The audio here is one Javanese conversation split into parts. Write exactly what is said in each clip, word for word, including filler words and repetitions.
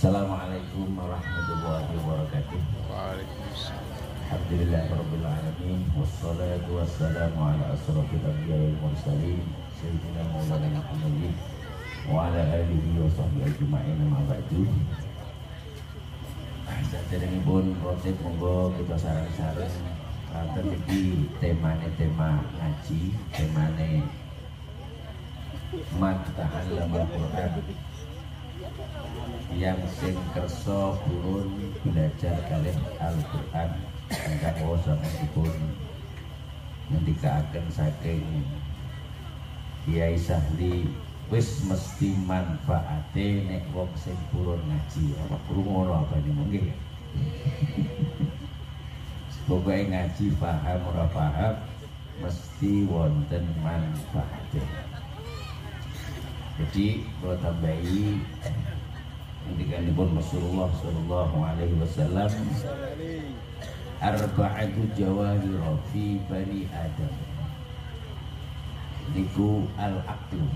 Assalamualaikum warahmatullahi wabarakatuh. Waalaikumsalam. Alhamdulillahirabbil alamin wassalatu wassalamu ala asrofil anbiya'i wal mursalin sayyidina maulana Muhammadin wa ala alihi wa sahbihi ajma'in amma ba'du. Saderengipun rotip monggo kita sareng-sareng kanten iki temane tema ngaji, temane man ta'allamul Qur'an, yang sing kersa purun belajar kalih Al-Qur'an ingkang wasanipun ngendikaaken saking Kiai Sahli, wis mesti manfaate nek wong sing purun ngaji. Apa krungu apa ini mungkin pokoknya ngaji paham ora paham mesti wonten manfaate. Jadi kalau tambahi ngendikanipun Rasulullah sallallahu alaihi wasallam, arba'atu jawahir fi bani Adam niku al-aqlu,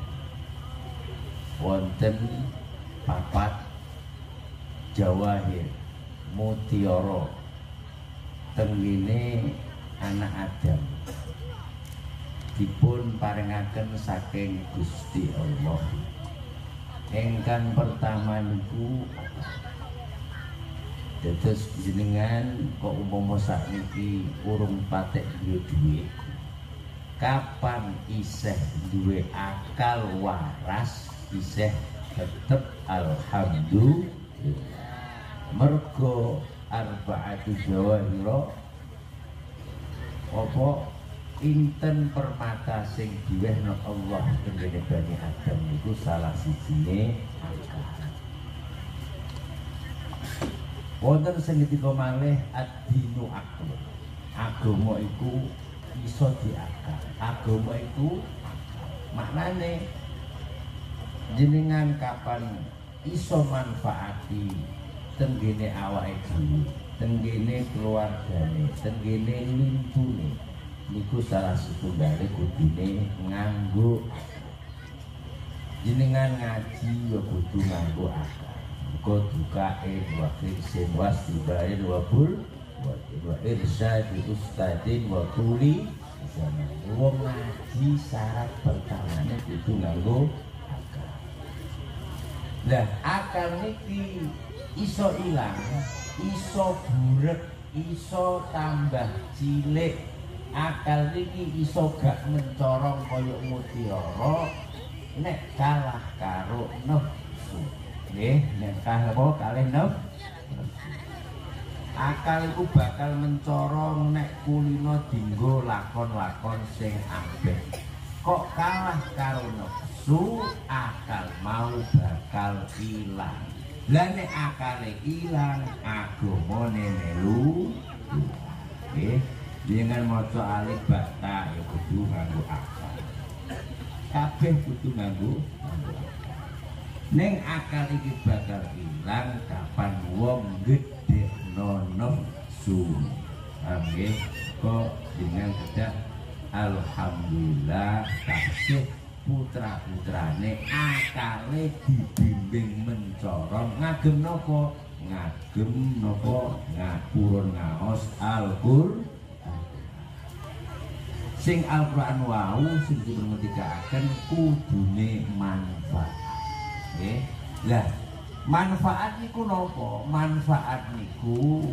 wonten papat jawahir mutiara tenggine anak Adam dipun paringaken saking Gusti Allah. Engkang pertama niku dados jenengan kok umpama sakniki urung patek duwe duit, kapan isih duwe akal waras isih tetep alhamdulillah. Mergo arba'atu jawahira apa inten permata sing diwehna Allah tenggene Bani Adam niku salah sijine akal. Wonten sing ngendika malih ad-dinu akal. Agama iku iso diakal. Agama iku maknane jenengan kapan iso manfaati tenggene awake dhewe, tenggene keluargane, tenggene limpune, niku salah setunggale kudune nganggo. Jenengan ngaji ya kudu nganggo akal. Muga dukae wa firsin wastibain wa bul wa irsyadi ustadin wa tuli zaman. Wong ngaji syarat pertamane kudu nganggo akal. Lah akal niki iso ilang, iso burek, iso tambah cilik. Akal niki iso gak mencorong kaya mutiara nek kalah karo nafsu. Nggih, nek kalah apa kalih nafsu. Akal iku bakal mencorong nek kulino dinggo lakon-lakon sing apik. Kok kalah karo nafsu, akal mau bakal ilang. Lah nek akale ilang, agamane melu. Nggih. Dengan maca alif bata ya kudu nganggo akal. Kabeh kudu nganggo akal. Ning akal iki bakal ilang kapan wong gedhekno nafsu. Nggih, kok dengan kedah alhamdulillah kasih putra-putrane akale dibimbing mencorong ngagem napa? Ngagem napa? Ngapurun ngaos Al-Qur'an. Sing Al-Qur'an wau sing dipermetikaken kudune manfaat. Nggih. Lah, manfaat niku napa? Manfaat niku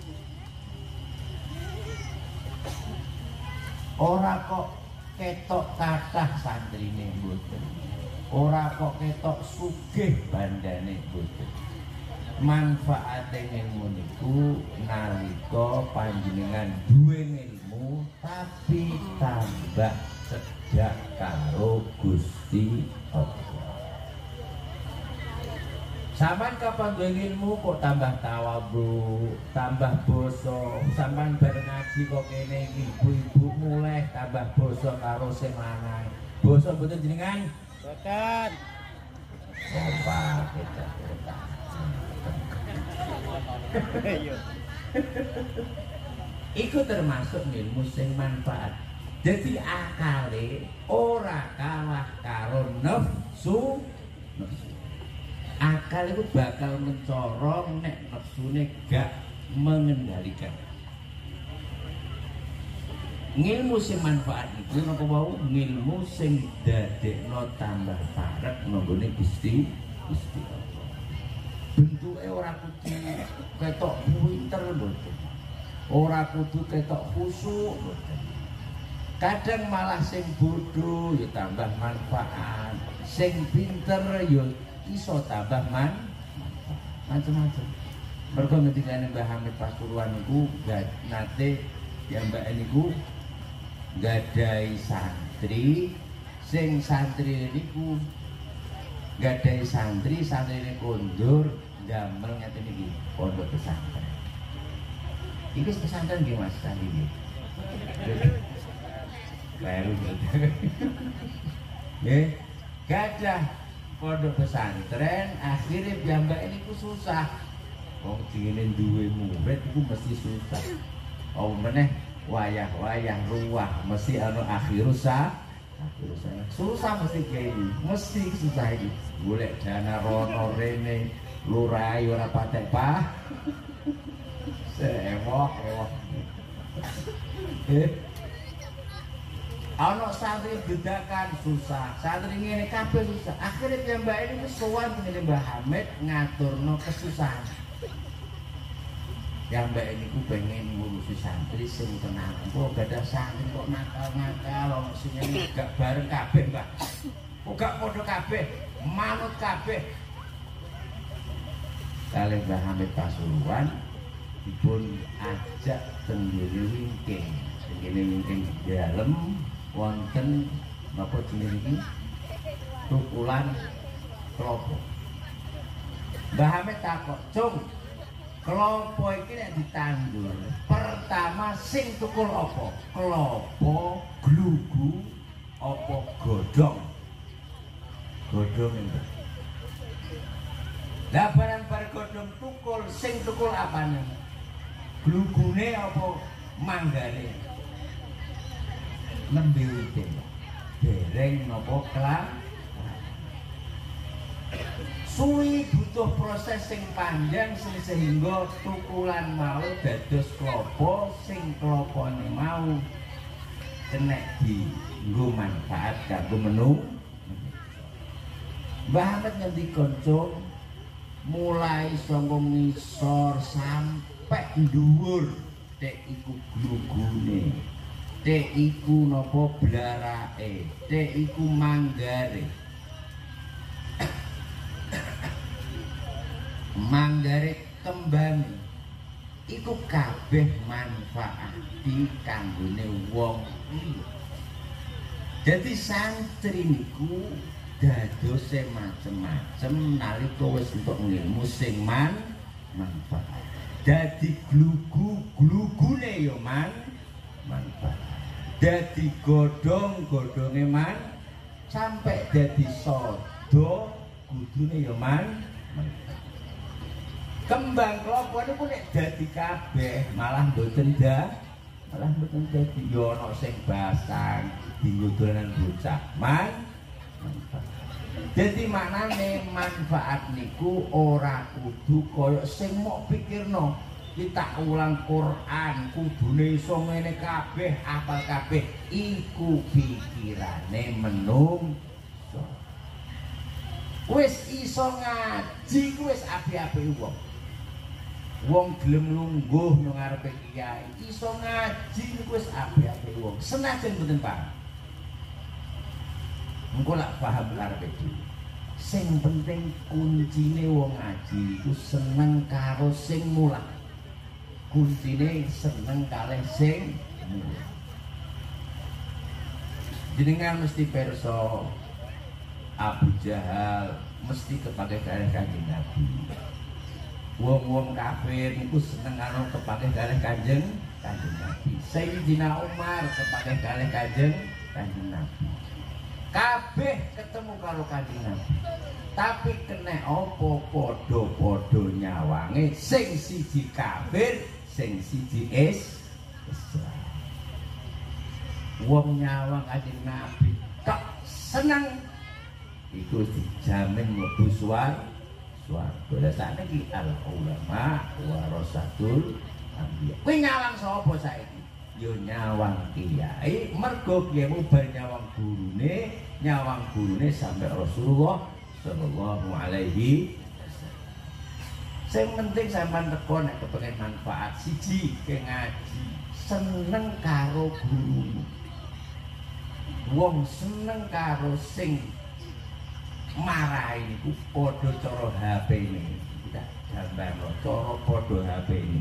ora kok ketok kathah santrine mboten. Ora kok ketok sugih bandane mboten. Manfaate ilmu niku nalika panjenengan duwe ilmu tapi tambah cedhak karo Gusti Allah. Sampeyan kapan duwe ilmu kok tambah tawadhu, tambah basa, sampeyan bareng ngaji kok kene ibu-ibu mulai tambah basa karo sing lanang. Basa mboten jenengan? Boten. Apa kita? Iku termasuk ilmu sing manfaat. Jadi akale ora kalah karo nafsu. Akal itu bakal mencorong nek nepsune gak mengendalikan. Ngilmu sing manfaat itu napa wau ngilmu sing dadekno tambah parek nggone Gusti Gusti Allah. Bentuke ora kudu ketok pinter mboten. Ora kudu ketok khusuk mboten. Kadang malah sing bodoh ya tambah manfaat, sing pinter ya iso tambah man macam-macam. Mergo ngendikane Mbah Hamid Pasuruan niku nate ya Mbak niku gadai santri, sing santri niku gadai santri, santri ini kondur damel ngeten iki pondok pesantren. Iki pesantren nggih Mas tadi iki. Baru nggih. Gadah pondok pesantren akhirnya piyambak ini ku susah. Wong dingene duwe murid iku mesti susah. Oh meneh wayah-wayah ruwah mesti anu akhirus sa akhirus sa susah mesti kene mesti susah iki golek dana rono rene lurai ora patek pa sewok ewok eh ana santri bedakan susah santri ngene kabeh susah akhirnya piyambak ini wis sowan ngene Mbah Hamid ngaturno kesusahan. Yang mbak ini ku pengen ngurusi santri sing tenang. Kok gak ada santri kok nakal-nakal sing ini gak bareng kabeh mbak. Kok gak podo kabeh, manut kabeh. Kali Mbah Hamid Pasuruan dipun ajak tenggiri wingking. Tenggiri wingking di dalam wonten napa jenenge iki? Tukulan klopo. Mbah Hamid takok, "Cung, klopo iki nek ditandur, pertama sing tukul apa? Klopo, glugu, apa godhong?" Godhong itu. Lah barang bar godhong tukul, sing tukul apane? Glugune apa manggane? Nembe wite. Dereng napa kelang? Suwi butuh proses sing panjang sing sehingga tukulan mau dados klopo sing klopone mau kena dienggo manfaat kanggo menu. Mbah Hamid ngendika Cung mulai saka ngisor sampai dhuwur tek iku glugune, tek iku napa blarake, tek iku manggare. Manggare kembang iku kabeh manfaati kanggone wong liya. Dadi santri niku dadose macem-macem nalika wis entuk ngilmu sing man manfaat. Dadi glugu-glugune ya man manfaat. Dadi godhong-godhonge man sampai dadi sodo kudune ya man manfaat. Kembang klopo niku nek dadi kabeh malah mboten dah, malah mboten dadi yo ana sing basang dienggo dolanan bocah. Man manfaat. Dadi maknane manfaat niku ora kudu kaya sing mok pikirno. Kita ulang Quran kudune iso ngene kabeh, apal kabeh iku pikirane menungso. Wis iso ngaji ku wis apik-apik wong. Wong gelem lungguh nang ngarepe kiai, iso ngaji niku wis apik-apik wong. Senajan mboten paham. Engko lak paham karepe dhewe. Sing penting kuncine wong ngaji iku seneng karo sing mulang. Kuncine seneng kalih sing mulang. Jenengan mesti pirsa Abu Jahal mesti kepake kalih Kanjeng Nabi. Wong-wong kafir niku seneng karo kepake kalih Kanjeng Kanjeng Nabi. Sayyidina Umar kepake kalih Kanjeng Kanjeng Nabi. Kabeh ketemu karo Kanjeng Nabi. Tapi kena apa padha-padha nyawange sing siji kafir, sing siji is Islam. Wong nyawang Kanjeng Nabi tok seneng iku dijamin mlebu swarga. swarga. Lah sakniki al ulama warasatul anbiya. Kowe nyawang sapa saiki? Yo nyawang kiai, mergo kiaimu bar nyawang gurune, nyawang gurune sampai Rasulullah sallallahu alaihi wasallam. Sing penting sampean teko nek kepengin manfaat siji ke ngaji, seneng karo guru. Wong seneng karo sing marahi niku padha cara H P ini. Kita gambarno cara padha H P ini.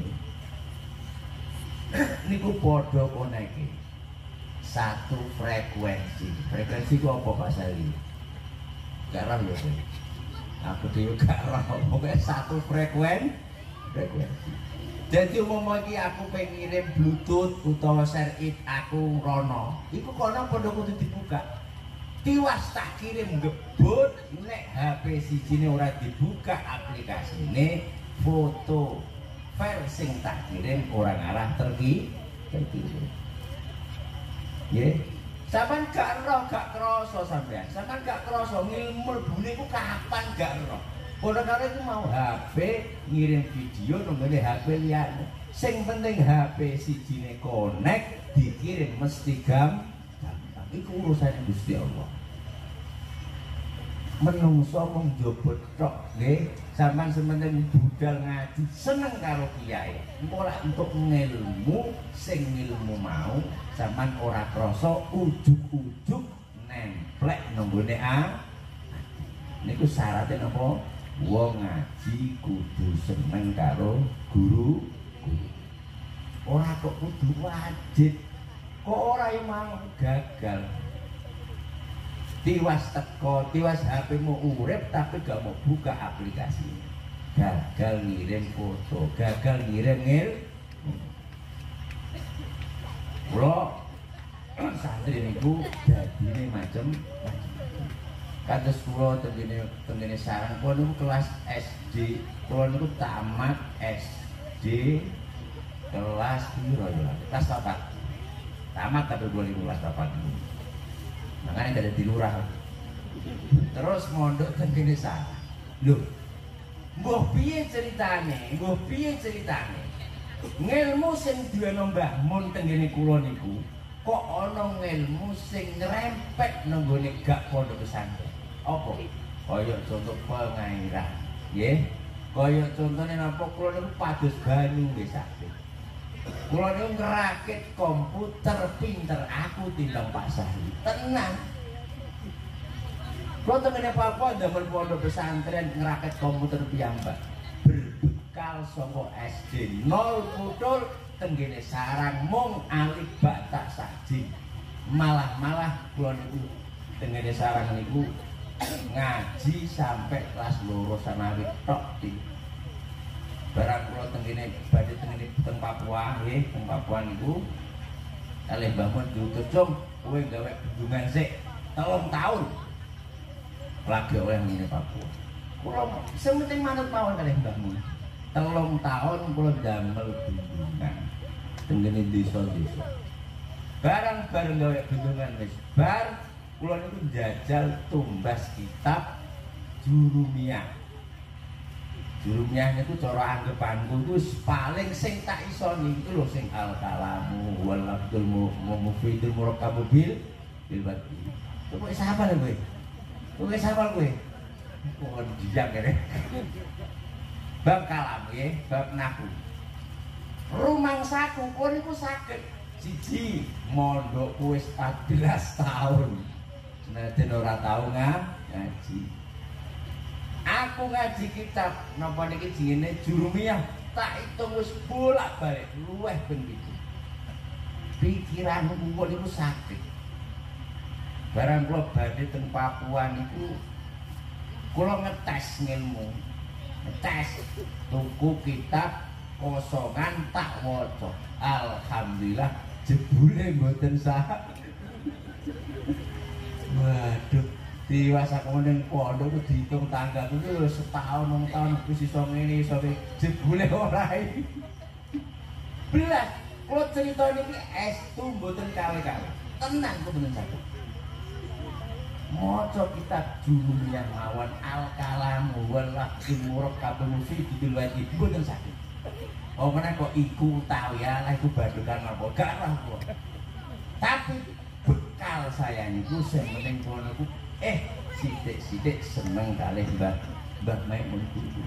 Niku padha koneke. Satu frekuensi. Frekuensi ku apa Pak Sali? Gak roh ya kowe. Aku dhewe gak roh. Pokoke satu frekuen frekuensi. Jadi umum iki aku pengen ngirim bluetooth utawa share it aku rono. Iku kono padha kudu dibuka. Tiwas tak kirim gebut nek H P sijine ora dibuka aplikasine foto file sing tak kirim orang arah terki terkirim. Nggih. Sampeyan gak roh gak krasa sampeyan. Sampeyan gak krasa ngilmu mlebune ku kapan gak roh. Padha karo iku mau H P ngirim video nggone H P liyane. Sing penting H P sijine connect dikirim mesti gampang. Iku urusane Gusti Allah. Menungso mung njobot tok nggih, sampean sementing budal ngaji, seneng karo kiai. Engko lak entuk ngilmu, sing ngilmu mau sampean ora krasa ujug-ujug nemplek nang gone a. Niku syaratnya napa? Wong ngaji kudu seneng karo guru. Ora kok kudu wajib. Kok ora emang gagal. Tiwas teko, tiwas H P-mu urip tapi gak mau buka aplikasi. Gagal ngirim foto, gagal ngirim ngil. Kula santri niku dadine macem kados kula tengene tengene sarang kula niku kelas S D, kula niku tamat S D kelas piro ya? Kelas papat. Tamat tapi kula niku kelas papat. Makanya gak ada di lurah. Terus mondok tengene sarang. Lho, mbah piye ceritane? Mbah piye ceritane? Ngilmu sing duweni Mbah Mun tengene kula niku kok ana ngilmu sing ngrempet nang gone gak pondok pesantren. Apa? Kaya contoh pengairan. Nggih. Kaya contone napa kula niku pados banyu nggih sakit. Kula niku ngrakit komputer pinter aku timbang Pak Sahli. Tenang. Kula tengene Papua ndamel pondok pesantren ngrakit komputer piyambak. Berbekal saka S D nol putul tenggene sarang mung alif ba ta saji. Malah-malah kula niku tengene sarang niku ngaji sampai kelas loro sanawi tok di barang kula tengene badhe tengene teng Papua nggih teng Papua niku kalih Mbah Mun diutus cung kowe gawe bendungan sik telung taun lagi oleh ngene Papua kula sing penting manut mawon kalih Mbah Mun telung taun kula damel bendungan tengene desa-desa barang bareng gawe bendungan wis bar kula niku njajal tumbas kitab Jurumiyah. Jurumiyah niku cara anggapanku iku paling sing tak isoni iku lho sing al kalamu wal lafdul mufidul murakkabu bil bil bati. Kowe sapa lho kowe? Kowe sapa kowe? Kok dijak kene. Bab kalam nggih, bab nahwu. Rumangsaku kowe niku saged siji mondok wis empat belas tahun. Senajan ora tau ngaji. Aku ngaji kitab napa niki jenenge Jurumiyah tak hitung wis bolak-balik luweh ben iki. Pikiranku kok niku sakit. Barang kula badhe teng Papua niku kula ngetes ngilmu. Ngetes tuku kitab kosongan tak waca. Alhamdulillah jebule mboten sah. Waduh, tiwas aku ning pondok ku diitung tangga ku wis setahun nang tahun wis iso ngene iso jebule ora iki. Belas, kula crita niki estu mboten kale-kale. Tenan mboten saged. maca kitab jurun yang mawon al-kalamu wal lafzul murakkabul mufid bil wajib mboten saged. Oh meneh kok iku utawi ala iku badukan apa gak roh kok. Tapi bekal saya niku sing penting kula niku eh sithik-sithik seneng kalih Mbah Mbah Maimun niku.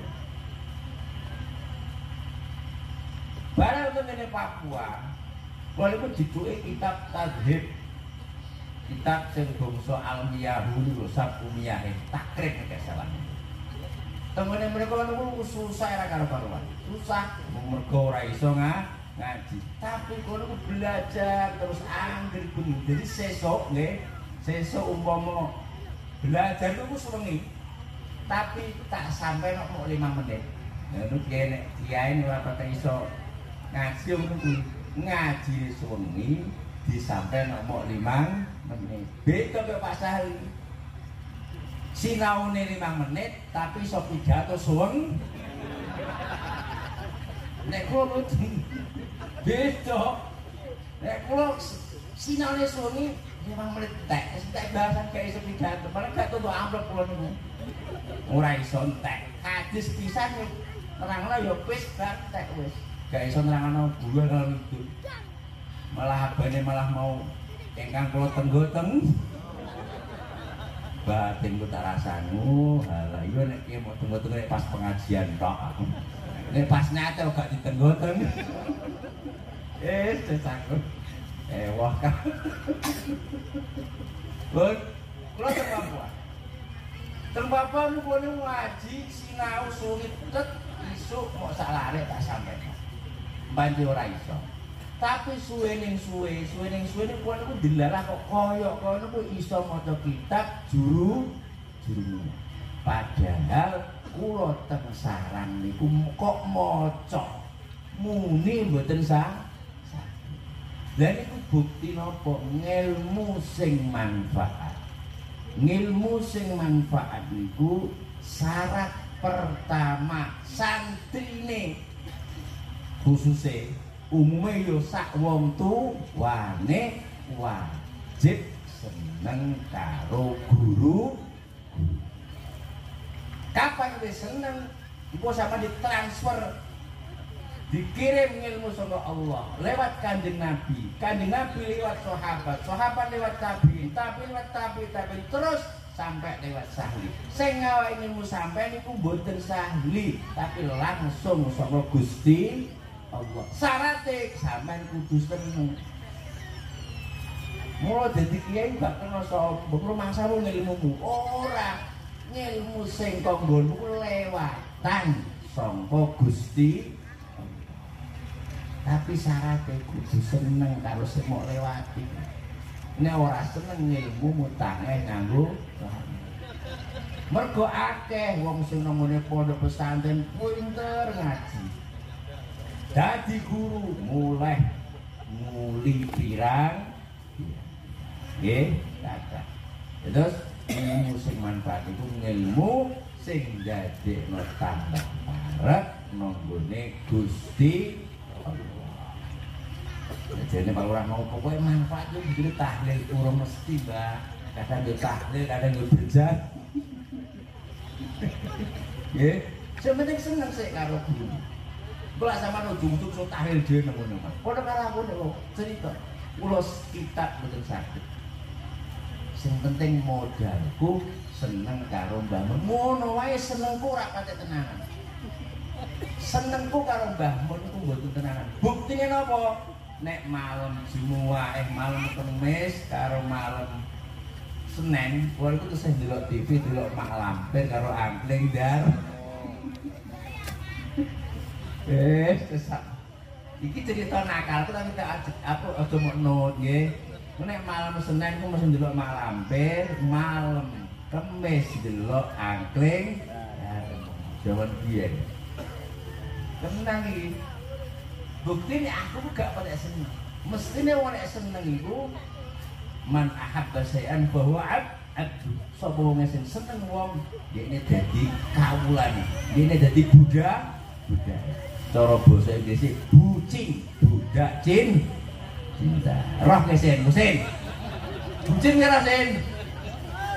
Barang tengene Papua, kula niku dijuke kitab Tadhib. Kitab sing bangsa almiyahu niku sabumiyahe takrib nek salah. Temene mereka niku susah ora karo-karuan. Susah mergo ora iso ngaji. Tapi kono niku belajar terus angger bengi. Jadi sesuk nggih, sesuk umpama belajar niku sewengi. Tapi tak sampai nek mau lima menit. Ngono kiye nek kiai ora pati iso ngaji niku ngaji sewengi disampai nek mau lima menit. Beda karo Pak Sahli. Sinaune lima menit tapi iso pidato suweng. Nek kula beda. Nek kula sinaune suwengi lima menit tek, tek bahasan kayak iso pidato. Padahal gak tutuk amplop kula niku. Ora iso entek. Hadis pisan nerangno ya wis gak entek wis. Gak iso nerangno bulan kalau itu. Malah abane malah mau ingkang kula tenggoteng. Batin ku tak rasanu, halah iya nek ki mau tenggo-tenggo pas pengajian tok aku. Nek pas nyate gak ditenggo-teng. Eh, cecakku. Eh, wah kan. Lho, kula teng Papua. Teng Papua niku ngaji sinau sulit tet isuk mau sak lare tak sampe. Banjur ora iso. Tapi suwe ning suwe, suwe ning suwe niku niku dilalah kok koyo koyo niku iso maca kitab juru juru. Padahal kula teng sarang niku kok maca muni mboten sah. Lah niku bukti napa ngilmu sing manfaat. Ngilmu sing manfaat niku syarat pertama santrine khususnya umumnya yo sak wong tuwane wajib seneng karo guru. Kapan wis seneng iku sama ditransfer dikirim ilmu sama Allah lewat Kanjeng Nabi, Kanjeng Nabi lewat sahabat, sahabat lewat tabi'in, tabi'in lewat tabi'in, tabi'in terus sampai lewat sahli. Sing ngawahi ilmu sampai niku mboten sahli, tapi langsung sama Gusti Allah. Syaratnya sampean kudu seneng. Mula dadi kiai gak kena sombong rumangsamu ngilmumu. Ora, ngilmu sing kanggomu lewatan sangka Gusti. Tapi syaratnya kudu seneng karo sing mau lewati. Nek ora seneng ngilmu mutange nganggo mergo akeh wong sing namane pondok pesantren pinter ngaji. Dadi guru mulai muli pirang nggih kata. Terus ilmu sing manfaat iku ilmu sing dadekno tambah parek nanggone Gusti Allah. Jadi Pak Lurah mau kowe manfaat yo kudu tahlil urung mesti, Mbak. Kadang yo tahlil, kadang yo belajar. Nggih, sing penting seneng sik karo guru. Kula sampeyan ujug-ujug so tahlil dhewe nang ngono, Mas. Padha karo aku nek cerita, kula kitab mboten saged. Sing penting modalku seneng karo Mbah Mun. Ngono wae senengku ora patek tenanan. Senengku karo Mbah Mun iku mboten tenanan. Buktine napa? Nek malam Jumat, eh malam Kamis karo malam Senin, kula iku terus ndelok T V, ndelok Mak Lampir karo Angling Dar. Eh, kesak. Iki cerita nakalku tapi tak aku aja mau not nggih. Nek malam Senin ku mesti ndelok Mak Lampir, malam Kamis ndelok Angling. Jaman biyen. Tenang iki. Buktine aku gak pada seneng. Mestine wong nek seneng iku man ahabba syai'an bahwa abdu. Sapa wong sing seneng wong, yene dadi kawulane. Yene dadi budak, budak. Cara basa Inggris bucin, budak cin, cinta. Roh kesen, mesin. Bucin kira sen.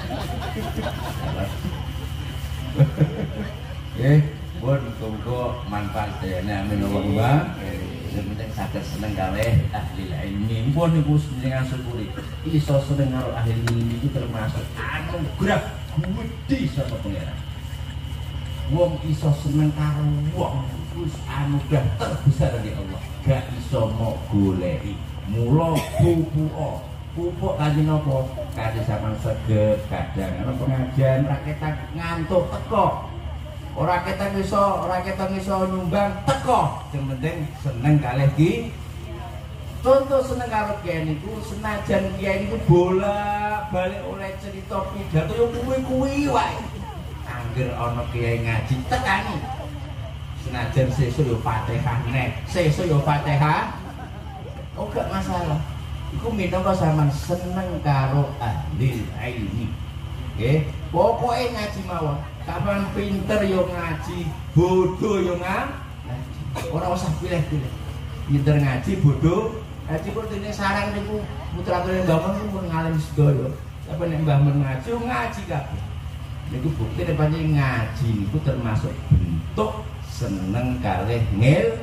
Eh, pun muga manfaat dene amin Allahumma. Sing penting saged seneng kalih ahli ilmi. Pun niku jenengan syukuri. Iso seneng karo ahli ilmi itu termasuk anugerah gede saka pangeran. Wong iso seneng karo wong wis anugerah terbesar dari Allah. Gak iso mau goleki. Mula pupuk pupuk kanthi napa? Kanthi sampean saged kadang ana pengajian rakyat ngantuk teko. Ora ketek iso, ora ketek iso nyumbang teko. Sing penting seneng kalih ki. Contoh seneng karo kiai niku senajan kiai niku bolak-balik oleh cerita pidato yo kuwi-kuwi wae. Angger ana kiai ngaji tekani. Senajan sesuk yo Fatihah nek, sesuk yo Fatihah. Oh gak masalah. Iku minangka sampean seneng karo ahli ilmi. Nggih, pokoke ngaji mawon. Kapan pinter yo ngaji, bodoh yo ngaji. Ora usah pilih-pilih. Pinter ngaji, bodoh ngaji kok dene sarang niku putra-putri bangun pun ngalim sedaya. Apa nek mbah men ngaji ngaji kabeh. Niku bukti nek pancen ngaji niku termasuk bentuk seneng kalih ngil.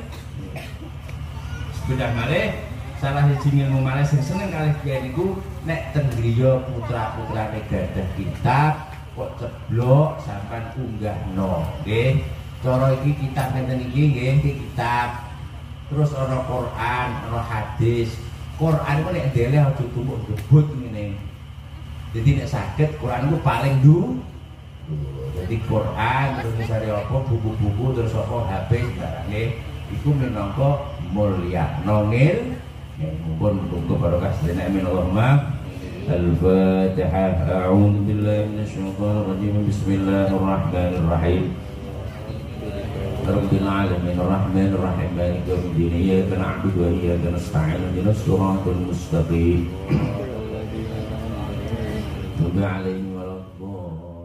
Sepeda malih salah siji ilmu malih sing seneng kalih kiai niku nek teng griya putra-putrane gadah kitab kok ceblok sampean unggahno nggih. Cara iki kitab ngeten iki nggih, iki kitab. Terus ana Quran, ana hadis. Quran ku nek dele aja tumpuk debut ngene. Jadi nek saged Quran ku paling du. Jadi Quran terus cari apa buku-buku terus apa H P barang nggih. Iku minangka mulya nongil. Mumpun muga barokah sedene amin Allahumma. Al-Fatihah. A'udzu billahi minasyaitonir rajim. Bismillahirrahmanirrahim. Rabbil alamin arrahmanir rahim maliki yaumiddin iyyaka na'budu wa iyyaka nasta'in ihdinas siratal mustaqim. Tub 'alaihim waladdallin.